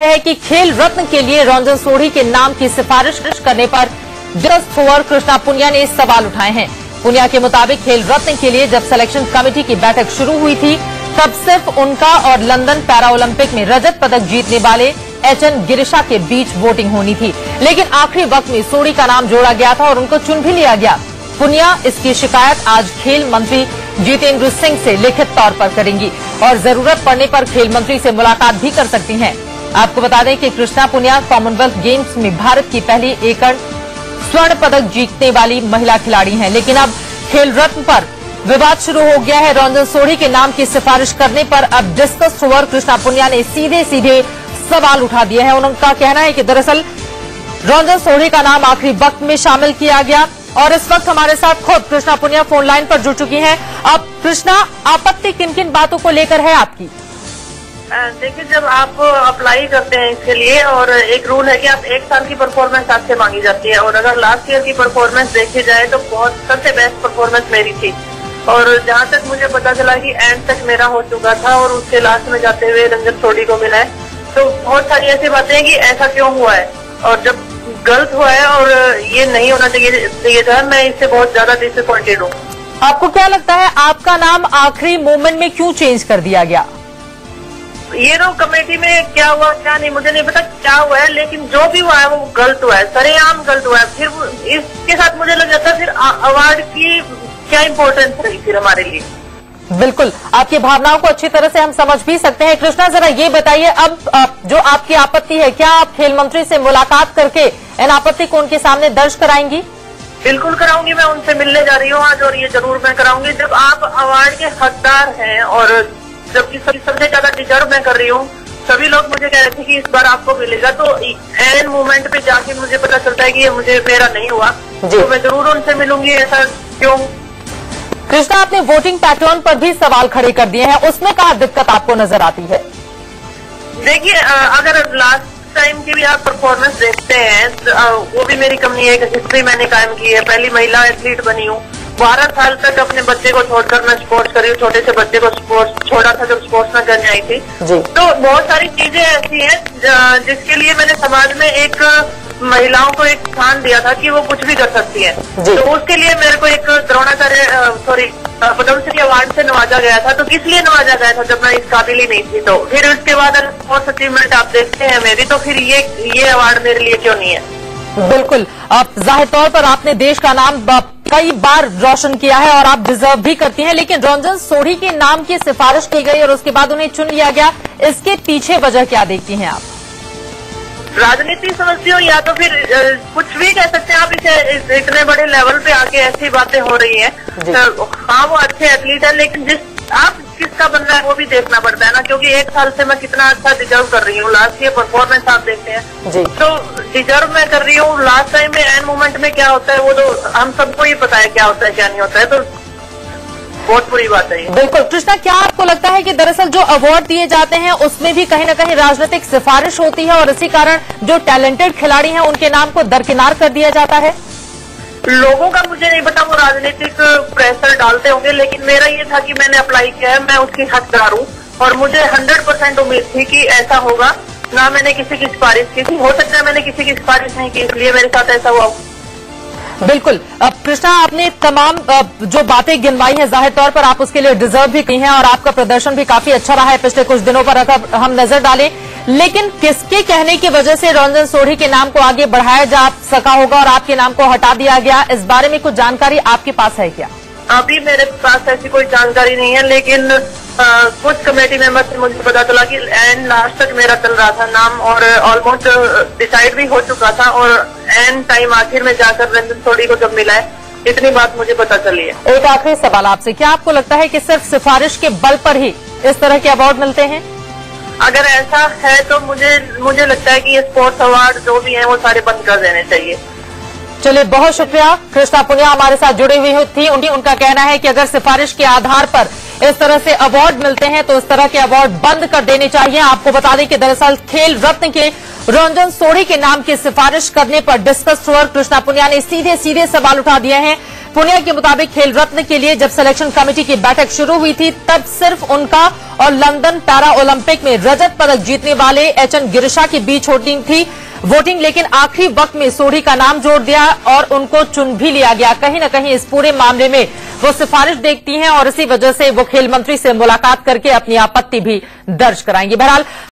है कि खेल रत्न के लिए रंजन सोढ़ी के नाम की सिफारिश करने पर जज थोवर कृष्णा पुनिया ने सवाल उठाए हैं। पुनिया के मुताबिक खेल रत्न के लिए जब सिलेक्शन कमेटी की बैठक शुरू हुई थी तब सिर्फ उनका और लंदन पैरा ओलंपिक में रजत पदक जीतने वाले एचएन गिरिशा के बीच वोटिंग होनी थी, लेकिन आखिरी वक्त में सोढ़ी का नाम जोड़ा गया था और उनको चुन भी लिया गया। पुनिया इसकी शिकायत आज खेल मंत्री जितेंद्र सिंह से लिखित तौर पर करेंगी और जरूरत पड़ने पर खेल मंत्री से मुलाकात भी कर सकती हैं। आपको बता दें कि कृष्णा पुनिया कॉमनवेल्थ गेम्स में भारत की पहली एकड़ स्वर्ण पदक जीतने वाली महिला खिलाड़ी हैं, लेकिन अब खेल रत्न पर विवाद शुरू हो गया है। रंजन सोढ़ी के नाम की सिफारिश करने पर अब डिस्कस थ्रोअर कृष्णा पुनिया ने सीधे सवाल उठा दिए हैं। उनका कहना है कि दरअसल रंजन सोढ़ी का नाम आखिरी वक्त में शामिल किया गया और इस वक्त हमारे साथ खुद कृष्णा पुनिया फोन लाइन पर जुड़ चुकी हैं। अब कृष्णा, आपत्ति किन किन बातों को लेकर है आपकी? देखिए, जब आप अप्लाई करते हैं इसके लिए और एक रूल है कि आप 1 साल की परफॉर्मेंस आपसे मांगी जाती है और अगर लास्ट ईयर की परफॉर्मेंस देखी जाए तो बहुत सबसे बेस्ट परफॉर्मेंस मेरी थी और जहां तक मुझे पता चला कि एंड तक मेरा हो चुका था और उसके लास्ट में जाते हुए रंजन सोढ़ी को मिला है, तो बहुत सारी ऐसी बातें हैं कि ऐसा क्यों हुआ है और जब गलत हुआ है और ये नहीं होना चाहिए था। मैं इससे बहुत ज्यादा डिसअपॉइंटेड हूँ। आपको क्या लगता है आपका नाम आखिरी मोमेंट में क्यों चेंज कर दिया गया? ये तो कमेटी में क्या हुआ क्या नहीं मुझे नहीं पता क्या हुआ है, लेकिन जो भी हुआ है वो गलत हुआ है, सरेआम गलत हुआ है। फिर इसके साथ मुझे लग जाता है फिर अवार्ड की क्या इम्पोर्टेंस रही फिर हमारे लिए। बिल्कुल, आपकी भावनाओं को अच्छी तरह से हम समझ भी सकते हैं। कृष्णा, जरा ये बताइए, अब जो आपकी आपत्ति है, क्या आप खेल मंत्री से मुलाकात करके इन आपत्ति को उनके सामने दर्ज कराएंगी? बिल्कुल कराऊंगी, मैं उनसे मिलने जा रही हूँ आज और ये जरूर मैं कराऊंगी। जब आप अवार्ड के हकदार हैं और जबकि सबसे ज्यादा डिजर्व मैं कर रही हूँ, सभी लोग मुझे कह रहे थे कि इस बार आपको मिलेगा, तो एन मोमेंट पे जाके मुझे पता चलता है कि ये मेरा नहीं हुआ, तो मैं जरूर उनसे मिलूंगी। ऐसा क्यों? कृष्णा, आपने वोटिंग पैटर्न पर भी सवाल खड़े कर दिए हैं, उसमें क्या दिक्कत आपको नजर आती है? देखिए, अगर लास्ट टाइम की भी आप परफॉर्मेंस देखते हैं, वो भी मेरी कंपनी है, हिस्ट्री मैंने कायम की है, पहली महिला एथलीट बनी हूँ। 12 साल तक अपने बच्चे को छोड़कर मैं स्पोर्ट्स करी हूँ, छोटे से बच्चे को स्पोर्ट्स छोड़ा था जब स्पोर्ट्स में करने आई थी। तो बहुत सारी चीजें ऐसी हैं जिसके लिए मैंने समाज में एक महिलाओं को एक स्थान दिया था कि वो कुछ भी कर सकती है, तो उसके लिए मेरे को एक द्रोणाचार्य पद्मश्री अवार्ड से नवाजा गया था। तो किस लिए नवाजा गया था जब मैं इस काबिल ही नहीं थी? तो फिर उसके बाद स्पोर्ट्स अचीवमेंट आप देखते हैं मेरी, तो फिर ये अवार्ड मेरे लिए क्यों नहीं है? बिल्कुल, आप जाहिर तौर पर आपने देश का नाम कई बार रोशन किया है और आप डिजर्व भी करती हैं, लेकिन रंजन सोढ़ी के नाम की सिफारिश की गई और उसके बाद उन्हें चुन लिया गया, इसके पीछे वजह क्या देखती हैं आप? राजनीति समझती हो या तो फिर कुछ भी कह सकते हैं आप इसे। इतने बड़े लेवल पे आके ऐसी बातें हो रही हैं। हाँ, वो अच्छे एथलीट है, लेकिन आप किसका बन रहा है वो भी देखना पड़ता है ना, क्योंकि 1 साल से मैं कितना अच्छा डिजर्व कर रही हूँ। लास्ट ईयर परफॉर्मेंस आप देखते हैं, तो डिजर्व मैं कर रही हूँ। लास्ट टाइम में एंड मोमेंट में क्या होता है वो तो हम सबको ही पता है क्या होता है क्या नहीं होता है, तो बहुत बुरी बात है। बिल्कुल। कृष्णा, क्या आपको लगता है कि दरअसल जो अवार्ड दिए जाते हैं उसमें भी कहीं न कहीं राजनीतिक सिफारिश होती है और इसी कारण जो टैलेंटेड खिलाड़ी हैं उनके नाम को दरकिनार कर दिया जाता है? लोगों का मुझे नहीं पता, वो राजनीतिक प्रेशर डालते होंगे, लेकिन मेरा ये था कि मैंने अप्लाई किया है, मैं उसकी हकदार हूँ और मुझे 100% उम्मीद थी कि ऐसा होगा। ना मैंने किसी की सिफारिश की थी, हो सकता है मैंने किसी की सिफारिश नहीं की, इसलिए मेरे साथ ऐसा हुआ। बिल्कुल। कृष्णा, आपने तमाम जो बातें गिनवाई हैं, जाहिर तौर पर आप उसके लिए डिजर्व भी की हैं और आपका प्रदर्शन भी काफी अच्छा रहा है पिछले कुछ दिनों पर अगर हम नजर डालें, लेकिन किसके कहने की वजह से रंजन सोढ़ी के नाम को आगे बढ़ाया जा सका होगा और आपके नाम को हटा दिया गया, इस बारे में कुछ जानकारी आपके पास है क्या? अभी मेरे पास ऐसी कोई जानकारी नहीं है, लेकिन कुछ कमेटी मेंबर से मुझे पता चला कि एंड लास्ट तक मेरा चल रहा था नाम और ऑलमोस्ट डिसाइड भी हो चुका था और एंड टाइम आखिर में जाकर रंजन सोढ़ी को जब मिला है, इतनी बात मुझे पता चली है। एक आखिरी सवाल आपसे, क्या आपको लगता है कि सिर्फ सिफारिश के बल पर ही इस तरह के अवार्ड मिलते हैं? अगर ऐसा है तो मुझे लगता है कि ये स्पोर्ट्स अवार्ड जो भी है वो सारे बंद कर देने चाहिए। चलिए, बहुत शुक्रिया। कृष्णा पुनिया हमारे साथ जुड़ी हुई थी। उनका कहना है कि अगर सिफारिश के आधार पर इस तरह से अवार्ड मिलते हैं तो इस तरह के अवार्ड बंद कर देने चाहिए। आपको बता दें कि दरअसल खेल रत्न के रंजन सोढ़ी के नाम की सिफारिश करने पर डिस्कस थ्रोअर कृष्णा पुनिया ने सीधे सवाल उठा दिए हैं। पुनिया के मुताबिक खेल रत्न के लिए जब सिलेक्शन कमेटी की बैठक शुरू हुई थी तब सिर्फ उनका और लंदन पैरा ओलंपिक में रजत पदक जीतने वाले एचएन गिरिशा के बीच वोटिंग थी लेकिन आखिरी वक्त में सोढ़ी का नाम जोड़ दिया और उनको चुन भी लिया गया। कहीं न कहीं इस पूरे मामले में वो सिफारिश देखती हैं और इसी वजह से वो खेल मंत्री से मुलाकात करके अपनी आपत्ति भी दर्ज कराएंगी। बहरहाल